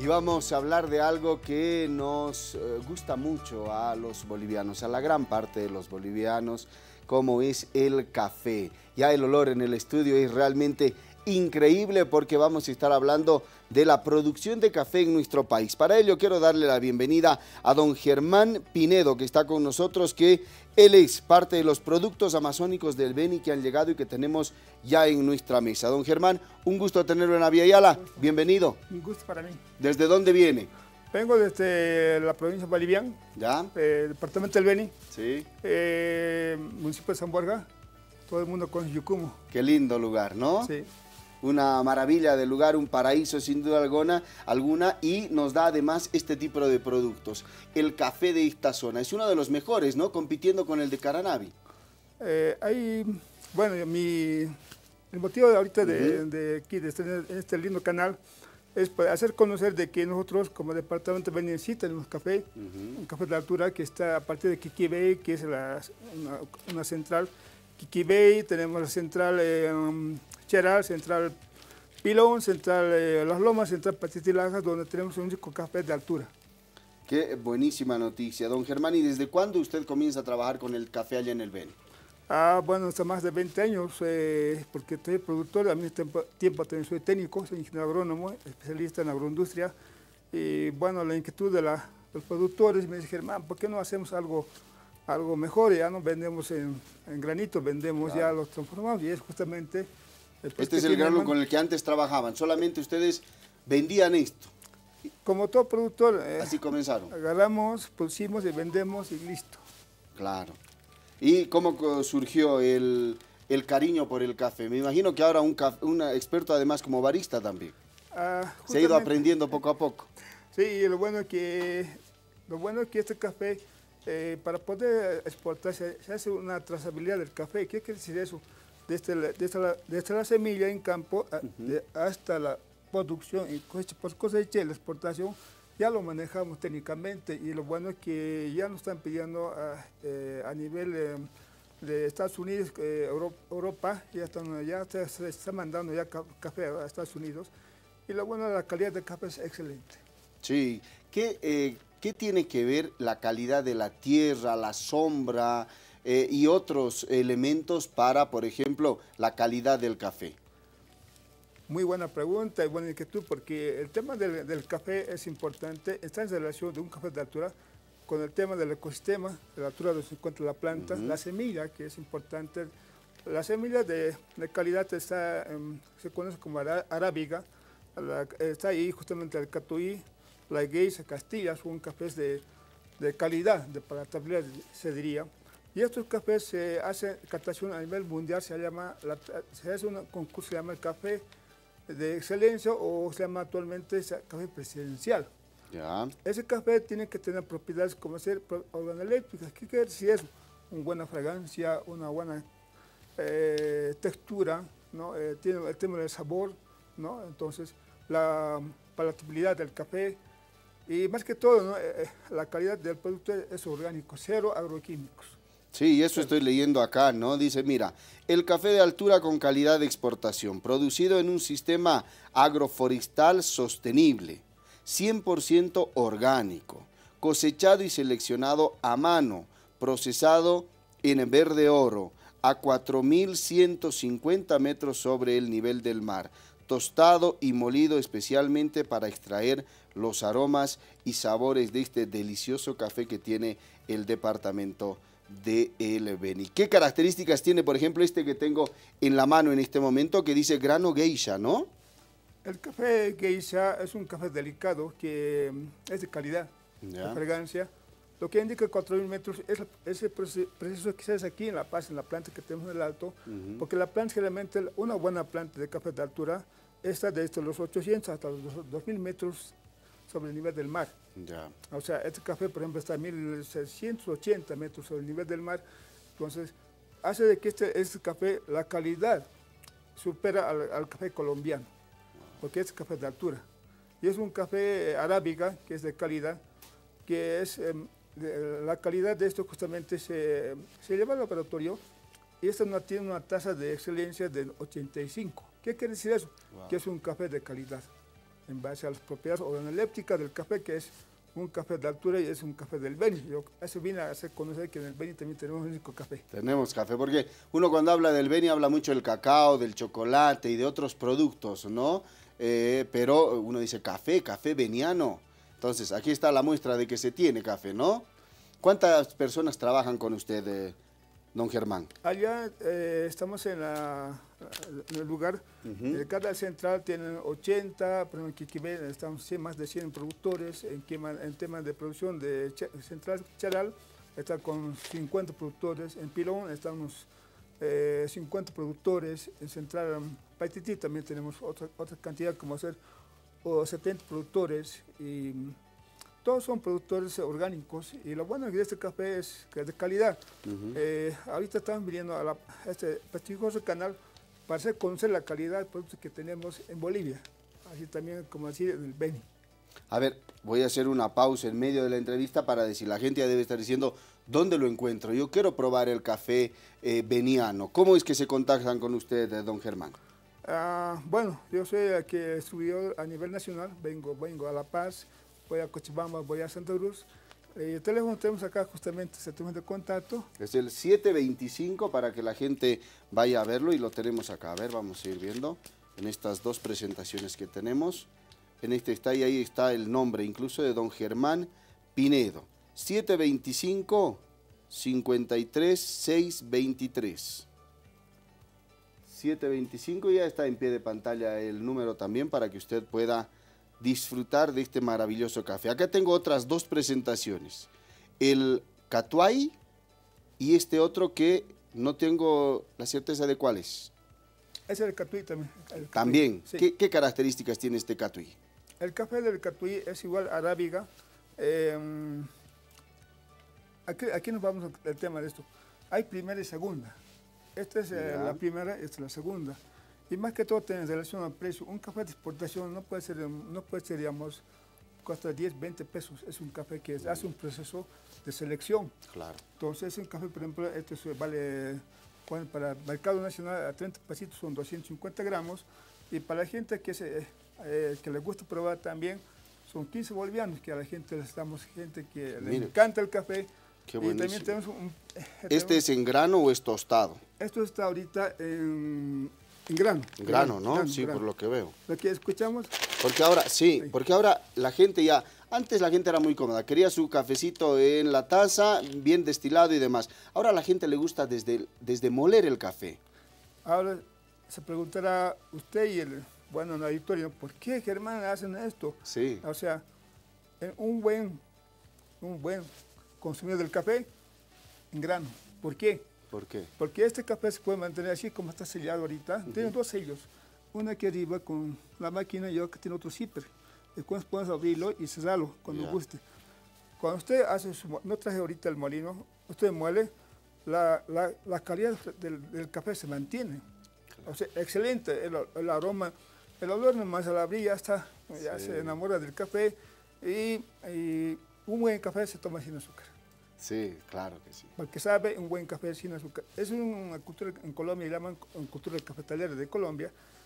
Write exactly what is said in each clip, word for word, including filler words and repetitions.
Y vamos a hablar de algo que nos eh, gusta mucho a los bolivianos, a la gran parte de los bolivianos, como es el café. Ya el olor en el estudio es realmente increíble porque vamos a estar hablando de la producción de café en nuestro país. Para ello quiero darle la bienvenida a don Germán Pinedo, que está con nosotros, que él es parte de los productos amazónicos del Beni que han llegado y que tenemos ya en nuestra mesa. Don Germán, un gusto tenerlo en Aviala. Bienvenido. Un gusto para mí. ¿Desde dónde viene? Vengo desde la provincia boliviana, ¿Ya? eh, departamento del Beni, Sí. eh, municipio de San Borja, todo el mundo conoce Yucumo. Qué lindo lugar, ¿no? Sí. Una maravilla de lugar, un paraíso sin duda alguna, alguna y nos da además este tipo de productos. El café de esta zona es uno de los mejores, ¿no? Compitiendo con el de Caranavi. Eh, hay, bueno, mi, el motivo de ahorita de, Uh-huh. de aquí, de este, en este lindo canal, es para hacer conocer de que nosotros como departamento Beni sí tenemos café, Uh-huh. un café de altura que está a partir de Quiquibey, que es la, una, una central. Quiquibey, tenemos la central eh, um, Cheral, central Pilón, central eh, Las Lomas, central Patitilajas, donde tenemos un único café de altura. Qué buenísima noticia. Don Germán, ¿y desde cuándo usted comienza a trabajar con el café allá en el Beni? Ah, bueno, hace más de veinte años, eh, porque soy productor, al mismo tiempo, tiempo también soy técnico, soy ingeniero agrónomo, especialista en agroindustria. Y bueno, la inquietud de la, los productores me dijeron, Germán, ¿por qué no hacemos algo, algo mejor? Ya no vendemos en, en granito, vendemos Claro. ya los transformados, y es justamente... Este es el grano con el que antes trabajaban. Solamente ustedes vendían esto. Como todo productor, eh, Así comenzaron. agarramos, producimos y vendemos y listo. Claro. ¿Y cómo co- surgió el, el cariño por el café? Me imagino que ahora un, caf- un experto además como barista también. Ah, Se ha ido justamente- aprendiendo poco a poco. Sí, y lo bueno es que, lo bueno es que este café, eh, para poder exportar, se, se hace una trazabilidad del café. ¿Qué quiere decir eso? Desde la, desde la, desde la semilla en campo a- Uh-huh. de- hasta la producción y cosecha, post cosecha y la exportación, ya lo manejamos técnicamente, y lo bueno es que ya nos están pidiendo a, eh, a nivel eh, de Estados Unidos, eh, Euro- Europa, ya, están, ya se, se está mandando ya ca- café a Estados Unidos, y lo bueno, la calidad del café es excelente. Sí. ¿Qué, eh, ¿Qué tiene que ver la calidad de la tierra, la sombra eh, y otros elementos para, por ejemplo, la calidad del café? Muy buena pregunta y buena inquietud, porque el tema del, del café es importante, está en relación de un café de altura con el tema del ecosistema, de la altura donde se encuentra la planta, Uh-huh. la semilla, que es importante. La semilla de, de calidad está, um, se conoce como ara, arábiga, la, está ahí justamente el catuí, la geisha, Castilla, son cafés de, de calidad, de palatabilidad, se diría. Y estos cafés se hace captación a nivel mundial, se llama, la, se hace un concurso, se llama el café de excelencia, o se llama actualmente café presidencial. Ya. Ese café tiene que tener propiedades como ser organoléctricas. ¿Qué quiere decir eso? Una buena fragancia, una buena eh, textura, ¿no? Eh, tiene el tema del sabor, ¿no? Entonces, la palatabilidad del café y más que todo, ¿no? eh, la calidad del producto es orgánico, cero agroquímicos. Sí, eso estoy leyendo acá, ¿no? Dice, mira, el café de altura con calidad de exportación, producido en un sistema agroforestal sostenible, cien por ciento orgánico, cosechado y seleccionado a mano, procesado en verde oro, a cuatro mil ciento cincuenta metros sobre el nivel del mar, tostado y molido especialmente para extraer los aromas y sabores de este delicioso café que tiene el departamento de El Beni. ¿Qué características tiene, por ejemplo, este que tengo en la mano en este momento, que dice grano geisha, ¿no? El café geisha es un café delicado que mm, es de calidad, Ya. de fragancia. Lo que indica cuatro mil metros es ese proceso que se hace aquí en La Paz, en la planta que tenemos en el alto, Uh-huh. porque la planta, generalmente, una buena planta de café de altura está desde los ochocientos hasta los dos mil metros sobre el nivel del mar. Ya. O sea, este café, por ejemplo, está a mil seiscientos ochenta metros sobre el nivel del mar. Entonces, hace de que este, este café, la calidad, supera al, al café colombiano, porque es café de altura. Y es un café eh, arábiga, que es de calidad, que es, eh, de, la calidad de esto justamente se, se lleva al laboratorio, y esto no tiene una tasa de excelencia del ochenta y cinco. ¿Qué quiere decir eso? Wow. Que es un café de calidad. en base a las propiedades organolépticas del café, que es un café de altura y es un café del Beni. Yo eso vine a hacer conocer que en el Beni también tenemos un único café. Tenemos café, porque uno cuando habla del Beni habla mucho del cacao, del chocolate y de otros productos, ¿no? Eh, pero uno dice café, café beniano. Entonces, aquí está la muestra de que se tiene café, ¿no? ¿Cuántas personas trabajan con usted, eh, don Germán? Allá eh, estamos en, la, en el lugar, uh-huh. eh, cada central tiene ochenta, pero en Quiquimé estamos más de cien productores, en, Quima, en temas de producción de ch central Charal está con cincuenta productores, en Pilón estamos eh, cincuenta productores, en central um, Paitití también tenemos otra, otra cantidad como hacer o setenta productores y todos son productores orgánicos y lo bueno de este café es que es de calidad. Uh-huh. eh, ahorita estamos viniendo a, la, a este prestigioso canal para hacer conocer la calidad de productos que tenemos en Bolivia, así también como decir en el Beni. A ver, voy a hacer una pausa en medio de la entrevista para decir, la gente ya debe estar diciendo, ¿dónde lo encuentro? Yo quiero probar el café eh, beniano. ¿Cómo es que se contactan con usted, don Germán? Uh, bueno, yo soy aquí estudió a nivel nacional, vengo, vengo a La Paz, voy a Cochabamba, voy a Santa Cruz. Eh, el teléfono tenemos acá justamente, se teléfono de contacto. Es el siete veinticinco para que la gente vaya a verlo y lo tenemos acá. A ver, vamos a ir viendo en estas dos presentaciones que tenemos. En este está y ahí está el nombre incluso de don Germán Pinedo. siete veinticinco, cincuenta y tres, seiscientos veintitrés. siete veinticinco, ya está en pie de pantalla el número también para que usted pueda disfrutar de este maravilloso café. Acá tengo otras dos presentaciones, el Catuay y este otro que no tengo la certeza de cuál es. Ese es el Catuí también. El Catuí. También, sí. ¿Qué, ¿qué características tiene este Catuí? El café del Catuí es igual a arábiga. Eh, aquí, aquí nos vamos al tema de esto. Hay primera y segunda. Esta es eh, la primera, esta es la segunda. Y más que todo en relación al precio, un café de exportación no puede ser, no puede ser digamos, cuesta diez, veinte pesos. Es un café que hace un proceso de selección. Claro. Entonces, un café, por ejemplo, este vale, bueno, para el mercado nacional a treinta pesitos son doscientos cincuenta gramos. Y para la gente que, se, eh, que le gusta probar también, son quince bolivianos, que a la gente les damos gente que Mire, le encanta el café. Qué y también tenemos un, eh, ¿Este tenemos, es en grano o es tostado? Esto está ahorita en... En grano. En grano, ¿no? Grano, sí, grano. Por lo que veo. Lo que escuchamos. Porque ahora, sí, sí, porque ahora la gente ya, antes la gente era muy cómoda, quería su cafecito en la taza, bien destilado y demás. Ahora a la gente le gusta desde, desde moler el café. Ahora se preguntará usted y el, bueno, en el auditorio, ¿por qué, Germán, hacen esto? Sí. O sea, un buen, un buen consumidor del café en grano. ¿Por qué? ¿Por qué? Porque este café se puede mantener así como está sellado ahorita. Uh-huh. Tiene dos sellos. Uno aquí arriba con la máquina y otro que tiene otro zipper. Después puedes abrirlo y cerrarlo cuando yeah. guste. Cuando usted hace su... No traje ahorita el molino. Usted muele, la, la, la calidad del, del café se mantiene. Claro. O sea, excelente. El, el aroma, el olor nomás al abrir ya está. Ya sí. Se enamora del café. Y, y un buen café se toma sin azúcar. Sí, claro que sí. Porque sabe un buen café sin azúcar. Es una cultura en Colombia, le llaman cultura cafetalera de Colombia.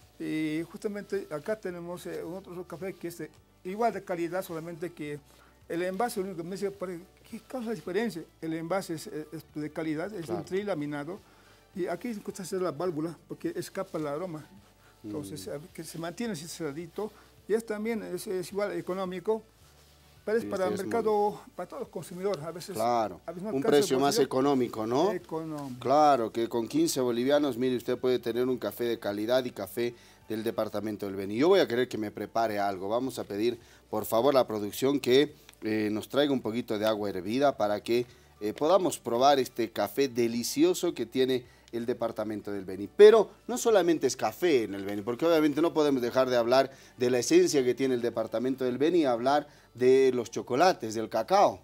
Y justamente acá tenemos eh, otro café que es de, igual de calidad, solamente que el envase, lo único que me dice, ¿qué causa la diferencia? El envase es, es de calidad, es claro. un trilaminado. Y aquí se cuesta hacer la válvula porque escapa el aroma. Entonces, mm. que se mantiene así cerradito. Y es también, es, es igual económico. Pero es sí, para el mercado, muy... para todos los consumidores, a veces... Claro, a veces no un precio más económico, ¿no? Económico. Claro, que con quince bolivianos, mire, usted puede tener un café de calidad y café del departamento del Beni. Yo voy a querer que me prepare algo. Vamos a pedir, por favor, a la producción que eh, nos traiga un poquito de agua hervida para que eh, podamos probar este café delicioso que tiene el departamento del Beni. Pero no solamente es café en el Beni, porque obviamente no podemos dejar de hablar de la esencia que tiene el departamento del Beni y hablar de los chocolates, del cacao.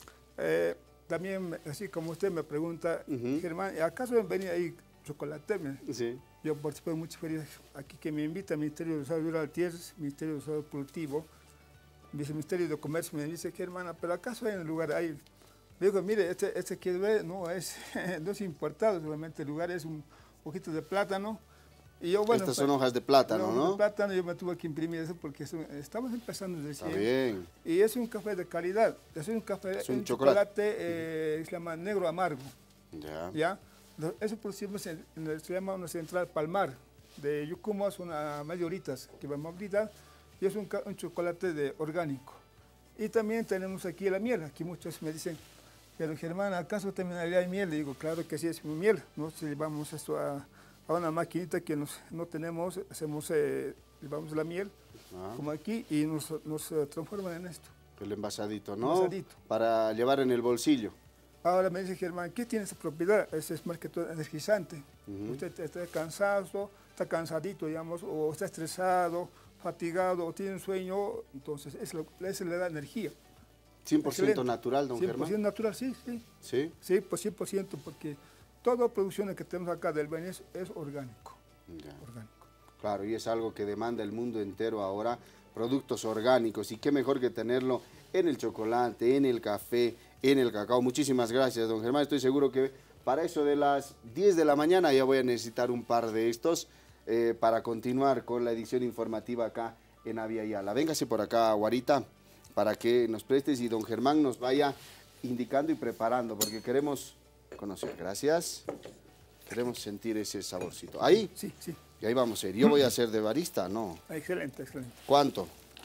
Eh, también, así como usted me pregunta, uh-huh. Germán, ¿acaso en Beni hay chocolate? Sí. Yo participé en muchas ferias aquí que me invita el Ministerio de Desarrollo Rural Tierras, Ministerio de Desarrollo Productivo, Viceministerio de Comercio, me dice, Germán, ¿pero acaso hay en el lugar ahí? Le digo, mire, este, este que ve no es, no es importado, solamente el lugar es un poquito de plátano Y yo, bueno, Estas son hojas de plátano, ¿no? De plátano, yo me tuve que imprimir eso porque eso, estamos empezando recién. Está bien. Y es un café de calidad. Es un café, es un, un chocolate, chocolate eh, se llama negro amargo. Ya. ¿Ya? Eso producimos en, en el, se llama una central Palmar de Yucumo, son a mayoritas que vamos a gritar, y es un, un chocolate de orgánico. Y también tenemos aquí la miel. Aquí muchos me dicen, pero Germán, ¿acaso también hay miel? Le digo, claro que sí, es miel. Nosotros llevamos esto a, a una maquinita que nos, no tenemos, hacemos, eh, llevamos la miel, ah. como aquí, y nos, nos uh, transforman en esto. El envasadito, ¿no? Envasadito. Para llevar en el bolsillo. Ahora me dice Germán, ¿qué tiene esa propiedad? Ese es más que todo energizante. Uh-huh. Usted está cansado, está cansadito, digamos, o está estresado, fatigado, o tiene un sueño, entonces eso, eso le da energía. cien por ciento Excelente. Natural, don Germán. cien por ciento natural, sí, sí. ¿Sí? Sí, pues cien por ciento, porque toda producción que tenemos acá del Beni es, es orgánico. Ya. orgánico. Claro, y es algo que demanda el mundo entero ahora, productos orgánicos, y qué mejor que tenerlo en el chocolate, en el café, en el cacao. Muchísimas gracias, don Germán. Estoy seguro que para eso de las diez de la mañana ya voy a necesitar un par de estos eh, para continuar con la edición informativa acá en Avia Yala. Véngase por acá, Guarita, para que nos prestes y don Germán nos vaya indicando y preparando, porque queremos conocer. Gracias. Queremos sentir ese saborcito. ¿Ahí? Sí, sí. Y ahí vamos a ir. Yo voy a ser de barista, ¿no? Excelente, excelente. ¿Cuánto?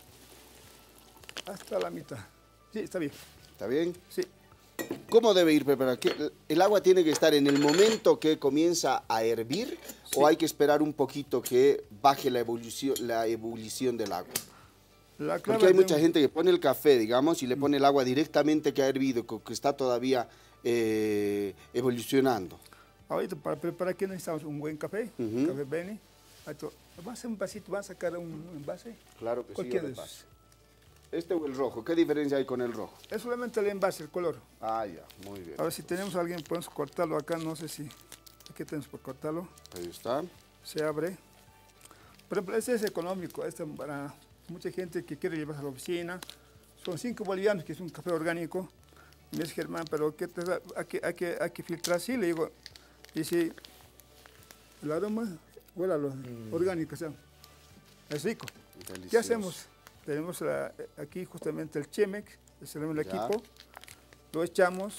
Hasta la mitad. Sí, está bien. ¿Está bien? Sí. ¿Cómo debe ir preparado? ¿El agua tiene que estar en el momento que comienza a hervir sí. o hay que esperar un poquito que baje la ebullición, la ebullición del agua? La Porque hay mucha un... gente que pone el café, digamos, y le pone el agua directamente que ha hervido, que está todavía eh, evolucionando. Ahorita para preparar aquí necesitamos un buen café, uh-huh. café Beni. ¿Va a hacer un vasito? ¿Va a sacar un envase? Claro que Cualquier sí, envase. ¿Este o el rojo? ¿Qué diferencia hay con el rojo? Es solamente el envase, el color. Ah, ya, muy bien. Ahora, si tenemos a alguien, podemos cortarlo acá, no sé si... Aquí tenemos por cortarlo. Ahí está. Se abre. Por ejemplo, este es económico, este para mucha gente que quiere llevarse a la oficina. Son cinco bolivianos, que es un café orgánico. Me dice Germán, pero ¿qué te da? Hay, que, hay, que, hay que filtrar así, le digo. Dice, el aroma huele a lo mm. orgánico, o sea, es rico. Delicioso. ¿Qué hacemos? Tenemos la, aquí justamente el Chemex, es el equipo, lo echamos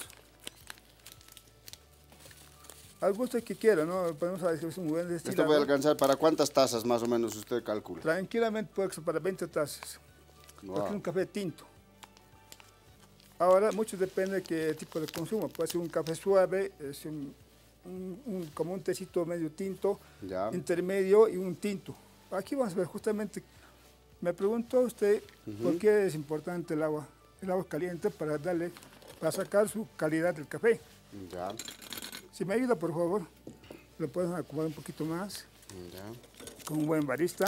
al gusto que quiera, ¿no? Podemos saber si es un buen destilado. ¿Esto puede alcanzar para cuántas tazas más o menos usted calcula? Tranquilamente puede ser para veinte tazas, wow. porque es un café tinto. Ahora, mucho depende de qué tipo de consumo, puede ser un café suave, es un, un, un, como un tecito medio tinto, ya. intermedio y un tinto. Aquí vamos a ver justamente... Me preguntó usted uh-huh. por qué es importante el agua, el agua caliente para darle, para sacar su calidad del café. Ya. Si me ayuda, por favor, lo pueden acomodar un poquito más. Ya. Con un buen barista.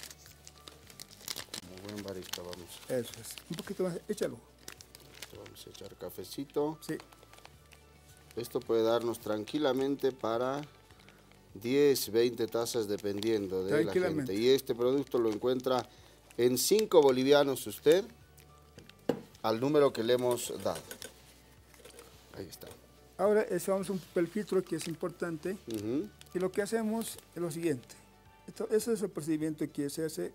Como buen barista, vamos. Eso es. Un poquito más, échalo. Vamos a echar cafecito. Sí. Esto puede darnos tranquilamente para diez, veinte tazas dependiendo de la gente. Y este producto lo encuentra en cinco bolivianos usted, al número que le hemos dado. Ahí está. Ahora usamos un papel filtro que es importante. Uh-huh. Y lo que hacemos es lo siguiente. Esto, ese es el procedimiento que se hace.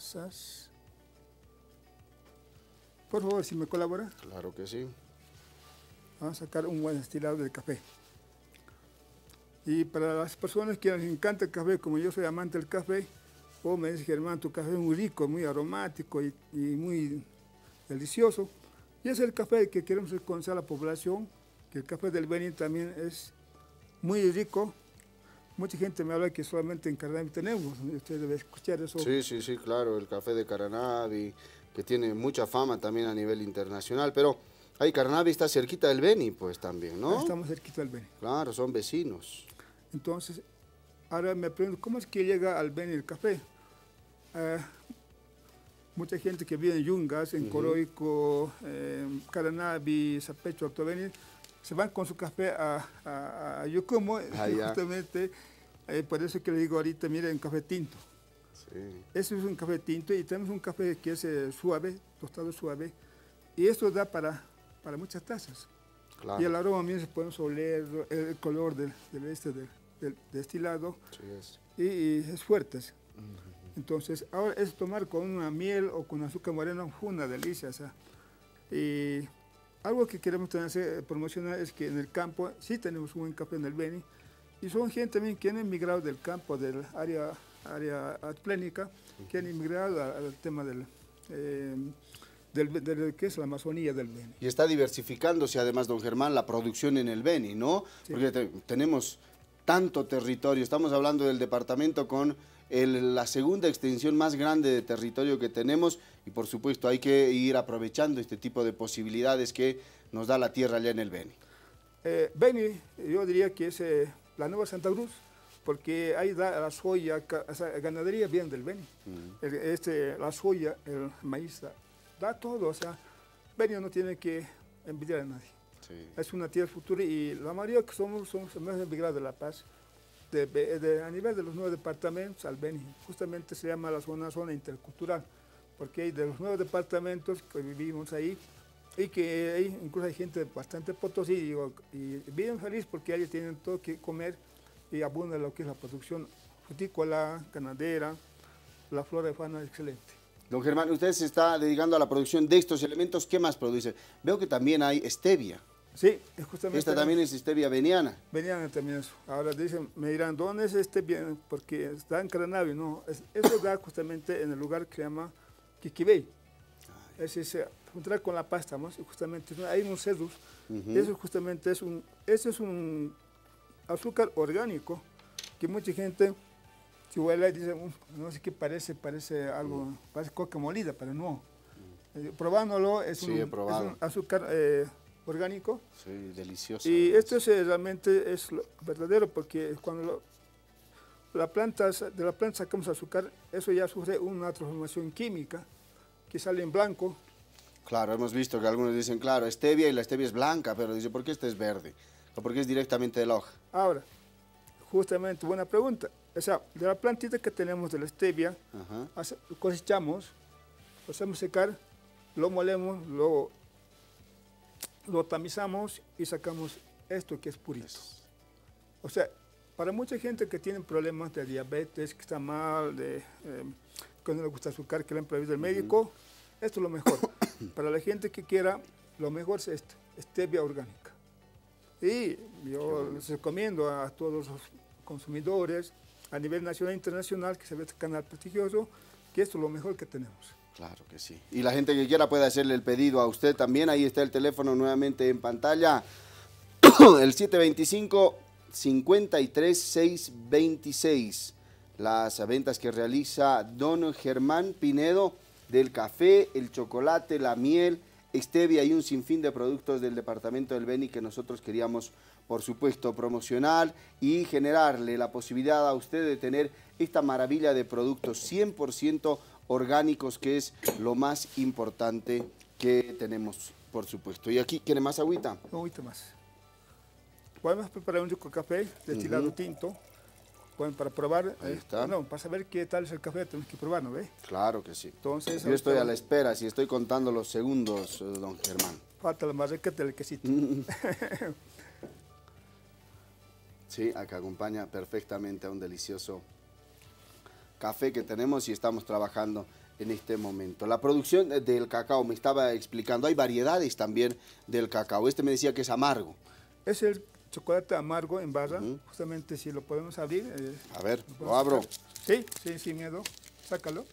Por favor, si me colabora. Claro que sí. Vamos a sacar un buen destilado del café. Y para las personas que les encanta el café, como yo soy amante del café, o me dice Germán, tu café es muy rico, muy aromático y, y muy delicioso. Y es el café que queremos reconocer a la población, que el café del Beni también es muy rico. Mucha gente me habla que solamente en Caranavi tenemos, usted debe escuchar eso. Sí, sí, sí, claro, el café de Caranavi, que tiene mucha fama también a nivel internacional, pero ahí Caranavi está cerquita del Beni, pues también, ¿no? Estamos cerquita del Beni. Claro, son vecinos. Entonces, ahora me pregunto, ¿cómo es que llega al Beni el café? Uh, mucha gente que vive en Yungas, en uh-huh. Coroico, en Caranavi, Zapecho, Alto Beni, se van con su café a, a, a Yucumo, ah, justamente, eh, por eso que le digo ahorita, miren, un café tinto. Sí. Eso es un café tinto y tenemos un café que es eh, suave, tostado suave, y esto da para, para muchas tazas. Claro. Y el aroma también se puede oler, el color del, del, este, del, del destilado Sí, es. y, y es fuerte. Uh-huh. Entonces, ahora es tomar con una miel o con azúcar moreno, una delicia. O sea, y algo que queremos también hacer, promocionar es que en el campo sí tenemos un buen café en el Beni, y son gente también que han emigrado del campo, del área, área atlénica, uh-huh. que han emigrado al, al tema del... Eh, Del, del, que es la Amazonía del Beni. Y está diversificándose además, don Germán, la producción en el Beni, ¿no? Sí. Porque te, tenemos tanto territorio, estamos hablando del departamento con el, la segunda extensión más grande de territorio que tenemos, y por supuesto hay que ir aprovechando este tipo de posibilidades que nos da la tierra allá en el Beni. Eh, Beni, yo diría que es eh, la nueva Santa Cruz, porque ahí da la soya, o sea, ganadería bien del Beni. Uh-huh. el, este, la soya, el maíz, da todo, o sea, Beni no tiene que envidiar a nadie. Sí. Es una tierra futura, y la mayoría que somos, somos más emigrados de La Paz, de, de, a nivel de los nueve departamentos al Beni. Justamente se llama la zona, zona intercultural, porque hay de los nueve departamentos que vivimos ahí, y que hay, incluso hay gente bastante potosí, digo, y bien feliz porque ellos tienen todo que comer, y abunda lo que es la producción frutícola, ganadera, la flora y fauna excelente. Don Germán, usted se está dedicando a la producción de estos elementos. ¿Qué más produce? Veo que también hay stevia. Sí, justamente. Esta también es stevia beniana. Beniana también eso. Ahora dicen, me dirán, ¿dónde es stevia? Porque está en Caranavi, no. Es, eso da justamente en el lugar que se llama Quiquibey. Es ese, juntar con La Paz, estamos, y justamente hay unos cedros. Uh-huh. Eso justamente es un, eso es un azúcar orgánico que mucha gente... Si huele, dice, no sé qué parece, parece algo, mm. parece coca molida, pero no. Mm. Eh, probándolo, es, sí, un, es un azúcar eh, orgánico. Sí, delicioso. Y esto es, realmente es lo verdadero, porque cuando lo, la planta, de la planta sacamos azúcar, eso ya sufre una transformación química que sale en blanco. Claro, hemos visto que algunos dicen, claro, stevia, y la stevia es blanca, pero dice, ¿por qué esta es verde? O porque es directamente de la hoja. Ahora, justamente, buena pregunta. O sea, de la plantita que tenemos de la stevia, uh-huh. cosechamos, lo hacemos secar, lo molemos, lo, lo tamizamos y sacamos esto que es purito. Eso. O sea, para mucha gente que tiene problemas de diabetes, que está mal, de, eh, que no le gusta azúcar, que le han prohibido el médico, uh-huh. esto es lo mejor. Para la gente que quiera, lo mejor es esto, stevia orgánica. Y yo les recomiendo a todos los consumidores, a nivel nacional e internacional, que se ve este canal prestigioso, que esto es lo mejor que tenemos. Claro que sí. Y la gente que quiera puede hacerle el pedido a usted también. Ahí está el teléfono nuevamente en pantalla. El siete veinticinco, cincuenta y tres, seiscientos veintiséis. Las ventas que realiza don Germán Pinedo del café, el chocolate, la miel, stevia y un sinfín de productos del departamento del Beni que nosotros queríamos, por supuesto, promocionar y generarle la posibilidad a usted de tener esta maravilla de productos cien por ciento orgánicos, que es lo más importante que tenemos, por supuesto. Y aquí, ¿quiere más agüita? Un agüita más. Podemos preparar un rico café destilado uh-huh. tinto. Bueno, para probar, ahí está. No, para saber qué tal es el café tenemos que probar, ¿no ve? Claro que sí. Entonces, yo estoy a la espera, si estoy contando los segundos, don Germán. Falta la marraqueta del quesito. Sí, acá acompaña perfectamente a un delicioso café que tenemos y estamos trabajando en este momento. La producción del cacao, me estaba explicando, hay variedades también del cacao. Este me decía que es amargo. Es el chocolate amargo en barra, uh-huh. justamente si lo podemos abrir. Eh, a ver, lo, lo abro. Sacar. Sí, sí, sin miedo, sácalo.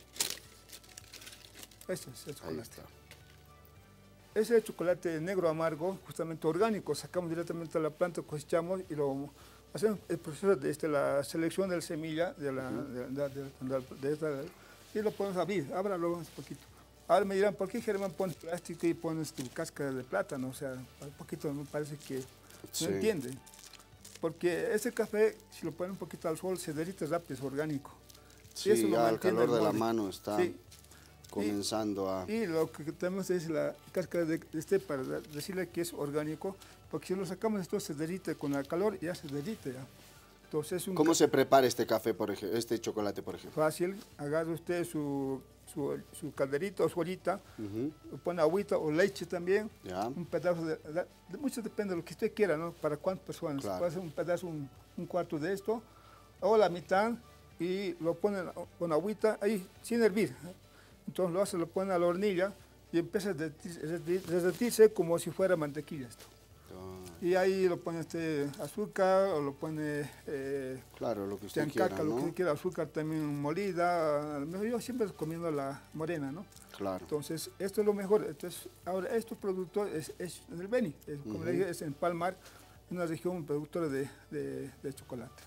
Este es el chocolate. Ahí está. Ese es el chocolate negro amargo, justamente orgánico, sacamos directamente a la planta, cosechamos y lo hacemos el proceso de este, la selección de la semilla de la, uh-huh. de, de, de, de, de esta, y lo podemos abrir, ábralo un poquito. Ahora me dirán, ¿por qué Germán pones plástico y pones tu cáscara de plátano? O sea, un poquito me parece que sí. No entiende. Porque ese café, si lo ponen un poquito al sol, se derrite rápido, es orgánico. Sí, y eso ya el calor el de la mano está sí. comenzando y, a... Y lo que tenemos es la cáscara de este para decirle que es orgánico, porque si lo sacamos esto se derrite con el calor y ya se derrite ya. Entonces, un ¿Cómo se prepara este café, por ejemplo, este chocolate, por ejemplo? Fácil, agarra usted su su, su calderito o su ollita, Ujú. le pone agüita o leche también, Ya. un pedazo de, de, de- mucho depende de lo que usted quiera, ¿no? Para cuántas personas. Claro. Puede ser un pedazo, un, un cuarto de esto, o la mitad, y lo ponen con agüita ahí, sin hervir. ¿eh? Entonces lo hace, lo pone a la hornilla y empieza a derretirse derretirse como si fuera mantequilla esto. Ah, Y ahí lo pone este azúcar, o lo pone eh, claro, lo que usted chancaca, quiera, lo que ¿no? usted quiera, azúcar también molida. A lo mejor yo siempre comiendo la morena, ¿no? Claro. Entonces, esto es lo mejor. Entonces, ahora, estos productos es, es en el Beni, es, como Ujú. le dije, es en Palmar, una región productora de, de, de chocolate.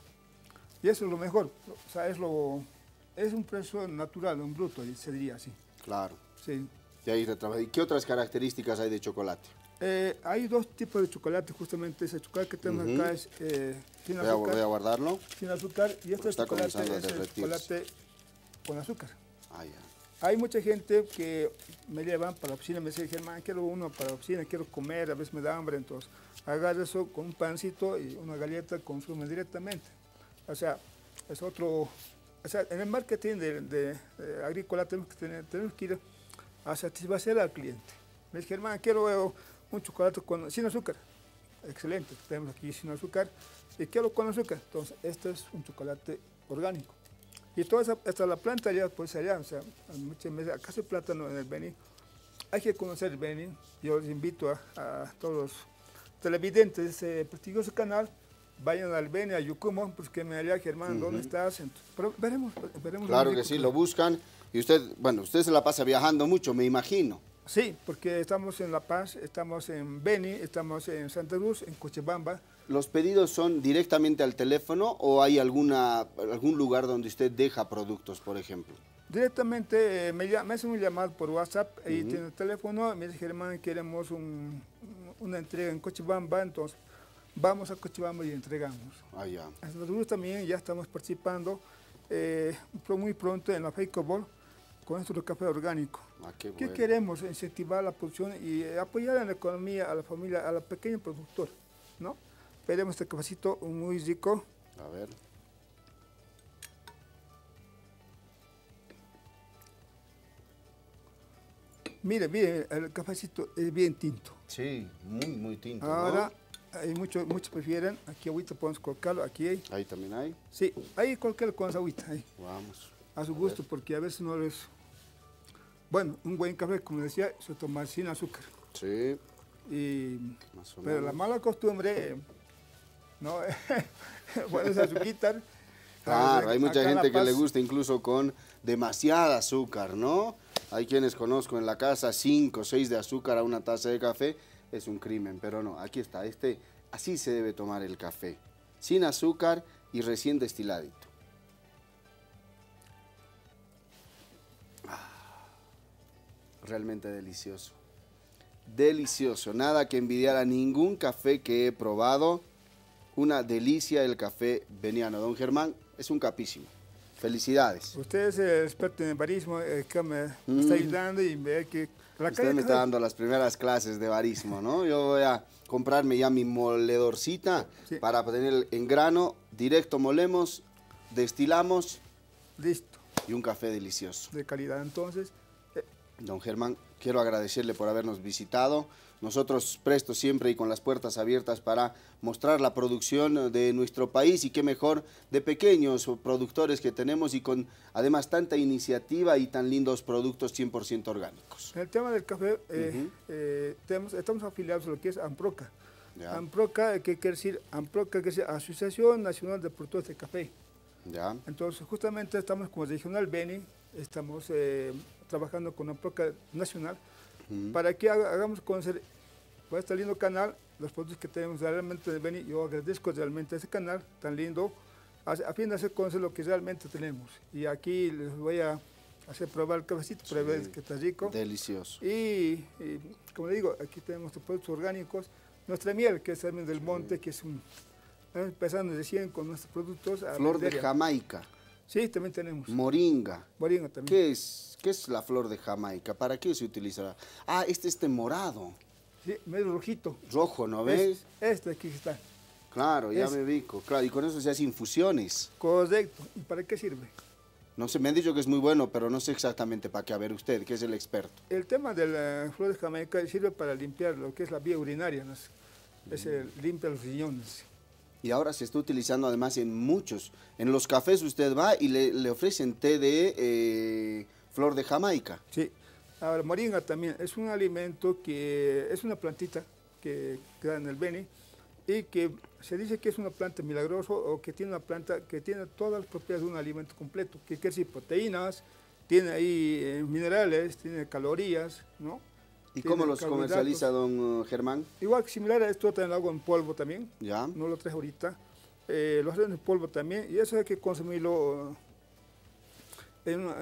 Y eso es lo mejor. O sea, es, lo, es un precio natural, un bruto, se diría así. Claro. Sí. Y ahí retraba- ¿Y qué otras características hay de chocolate? Eh, hay dos tipos de chocolate, justamente ese chocolate que tenemos Ujú. acá es eh, sin Voy a, voy a azúcar, guardarlo. sin azúcar, y este Está chocolate comenzando a es el derretirse. chocolate con azúcar. Ah, ya. Hay mucha gente que me llevan para la oficina, me dice, Germán, quiero uno para la oficina, quiero comer, a veces me da hambre, entonces agarra eso con un pancito y una galleta, consume directamente. O sea, es otro, o sea, en el marketing de, de, de agrícola tenemos que, tener, tenemos que ir a satisfacer al cliente. Me dice, Germán, quiero un chocolate con, sin azúcar. Excelente, tenemos aquí sin azúcar. Y quiero con azúcar. Entonces, este es un chocolate orgánico. Y toda esa, hasta la planta ya, pues allá, o sea, muchas veces, acá se plátano en el Beni. Hay que conocer el Beni. Yo les invito a, a todos los televidentes de ese prestigioso canal, vayan al Beni, a Yucumo, pues que me allá, Germán, ¿dónde Ujú. estás? Entonces, pero veremos, veremos. Claro lo que rico sí, lo buscan. Y usted, bueno, usted se la pasa viajando mucho, me imagino. Sí, porque estamos en La Paz, estamos en Beni, estamos en Santa Cruz, en Cochabamba. ¿Los pedidos son directamente al teléfono o hay alguna, algún lugar donde usted deja productos, por ejemplo? Directamente eh, me, llama- me hacen un llamado por WhatsApp, ahí Ujú. tiene el teléfono, me dice, Germán, queremos un- una entrega en Cochabamba, entonces vamos a Cochabamba y entregamos. Ah, ya. En Santa Cruz también ya estamos participando eh, pro- muy pronto en la FEICOBOL con nuestro café orgánico. Ah, qué ¿Qué bueno. queremos? Incentivar la producción y eh, apoyar en la economía a la familia, a la pequeña productor, ¿no? Pedimos este cafecito muy rico. A ver. Mire, mire, el cafecito es bien tinto. Sí, muy, muy tinto, ¿no? Ahora, hay muchos, muchos prefieren, aquí agüita podemos colocarlo, aquí hay. Ahí también hay. Sí, ahí colocarlo con esa agüita, ahí, Vamos. a su gusto, porque a veces no les... Bueno, un buen café, como decía, se toma sin azúcar. Sí, Y, más o pero la menos. mala costumbre, eh, ¿no? Bueno, es azúcar. Claro, hay mucha Acá en La gente que le Paz, gusta incluso con demasiada azúcar, ¿no? Hay quienes conozco en la casa, cinco o seis de azúcar a una taza de café, es un crimen, pero no, aquí está, este, así se debe tomar el café, sin azúcar y recién destiladito. Ah, realmente delicioso, delicioso, nada que envidiar a ningún café que he probado, una delicia el café veniano. Don Germán, es un capísimo. Felicidades. Usted es el experto en el barismo, eh, que me Mm. está ayudando y ve que la Usted calle me está dando las primeras clases de barismo, ¿no? Yo voy a comprarme ya mi moledorcita Sí. para tener en grano, directo molemos, destilamos listo, y un café delicioso. de calidad. Entonces, eh, Don Germán, quiero agradecerle por habernos visitado. Nosotros prestos siempre y con las puertas abiertas para mostrar la producción de nuestro país y qué mejor de pequeños productores que tenemos y con además tanta iniciativa y tan lindos productos cien por ciento orgánicos. en el tema del café, eh, Ujú. eh, tenemos, estamos afiliados a lo que es AMPROCA. Ya, AMPROCA, ¿qué quiere decir? AMPROCA, que es Asociación Nacional de Productores de Café. ya, Entonces, justamente estamos como Regional Beni, estamos eh, trabajando con AMPROCA Nacional ujú, para que haga- hagamos conocer por este lindo canal los productos que tenemos realmente de Beni. Yo agradezco realmente a ese canal tan lindo, a, a fin de hacer conocer lo que realmente tenemos. Y aquí les voy a hacer probar el cafecito para Sí. ver que está rico. delicioso. Y, y, como le digo, aquí tenemos nuestros productos orgánicos, nuestra miel, que es también del monte, que es un... Estamos empezando recién con nuestros productos. a Flor de vender ya. Jamaica, Sí, también tenemos. moringa. Moringa también. ¿Qué es, ¿Qué es la flor de Jamaica? ¿Para qué se utilizará? Ah, este este morado, Sí, medio rojito. rojo, ¿no ves? Es- Este aquí está. Claro, ya es- me ubico. Claro, y con eso se hacen infusiones. Correcto. ¿Y para qué sirve? No sé, me han dicho que es muy bueno, pero no sé exactamente para qué. A ver usted, que es el experto. El tema de la flor de Jamaica sirve para limpiar lo que es la vía urinaria, ¿no? Es el, limpia los riñones. Y ahora se está utilizando además en muchos. En los cafés usted va y le, le ofrecen té de eh, flor de Jamaica. Sí. Ahora, moringa también es un alimento que es una plantita que queda en el Beni y que se dice que es una planta milagrosa o que tiene una planta que tiene todas las propiedades de un alimento completo, que quiere decir proteínas, tiene ahí eh, minerales, tiene calorías, ¿no? ¿Y Tiene cómo los comercializa don uh, Germán? Igual que similar a esto, traen algo en polvo también, Ya. no lo traes ahorita, eh, lo hacen en polvo también y eso hay que consumirlo en, una,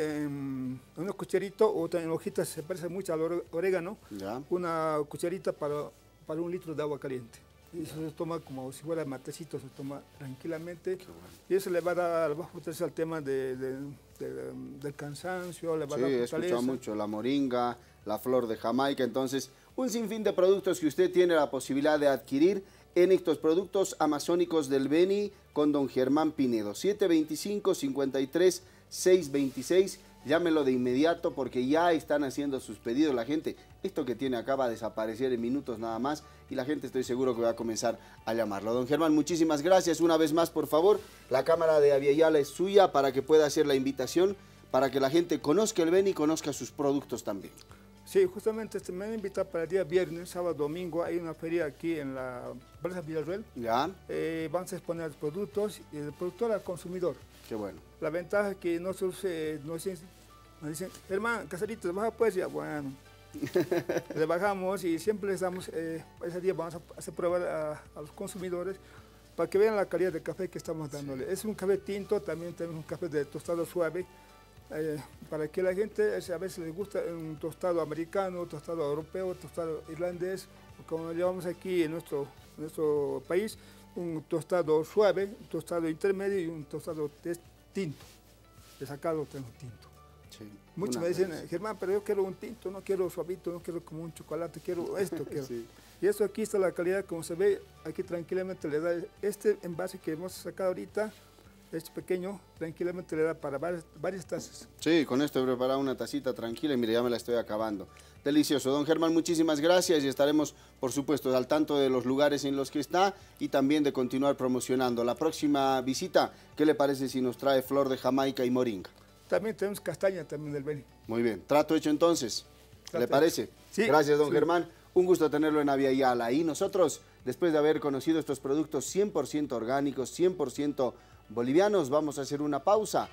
en una cucharita o en hojitas, se parece mucho al orégano, Ya. una cucharita para, para un litro de agua caliente. Y eso se toma como si fuera matecito, se toma tranquilamente. Bueno. Y eso le va a dar, va a fortalecer el tema de, de, de, del cansancio, le va sí, a dar he fortaleza. escuchado mucho la moringa, la flor de Jamaica, entonces un sinfín de productos que usted tiene la posibilidad de adquirir en estos productos amazónicos del Beni con don Germán Pinedo. siete veinticinco, cincuenta y tres, seiscientos veintiséis, llámelo de inmediato porque ya están haciendo sus pedidos la gente. Esto que tiene acá va a desaparecer en minutos nada más y la gente estoy seguro que va a comenzar a llamarlo. Don Germán, muchísimas gracias. Una vez más, por favor, la cámara de Aviala es suya para que pueda hacer la invitación, para que la gente conozca el Beni y conozca sus productos también. Sí, justamente este, me han invitado para el día viernes, sábado, domingo. Hay una feria aquí en la Plaza Villarreal. Ya. Eh, vamos a exponer los productos y del productor al consumidor. Qué bueno. La ventaja es que nosotros eh, nos, dicen, nos dicen, hermano, Caserito, baja pues, ya, bueno. Le bajamos y siempre les damos, eh, ese día vamos a hacer prueba a, a los consumidores para que vean la calidad de café que estamos dándole. Sí. Es un café tinto, también tenemos un café de tostado suave, eh, para que la gente a veces les gusta un tostado americano, tostado europeo, tostado irlandés, o como lo llevamos aquí en nuestro, nuestro país, un tostado suave, un tostado intermedio y un tostado tinto, de sacado tengo tinto. Sí, muchos me dicen, Germán, pero yo quiero un tinto, no quiero suavito, no quiero como un chocolate, quiero esto, quiero. Sí. Y eso aquí está la calidad, como se ve, aquí tranquilamente le da este envase que hemos sacado ahorita, este pequeño, tranquilamente le da para varias, varias tazas. Sí, con esto he preparado una tacita tranquila y mire, ya me la estoy acabando. Delicioso. Don Germán, muchísimas gracias y estaremos, por supuesto, al tanto de los lugares en los que está y también de continuar promocionando. La próxima visita, ¿qué le parece si nos trae flor de Jamaica y moringa? También tenemos castaña también del Beni. Muy bien. Trato hecho entonces. Trato ¿Le parece? Sí. Gracias, don sí. Germán. Un gusto tenerlo en Aviala. Y nosotros, después de haber conocido estos productos cien por ciento orgánicos, cien por ciento bolivianos, vamos a hacer una pausa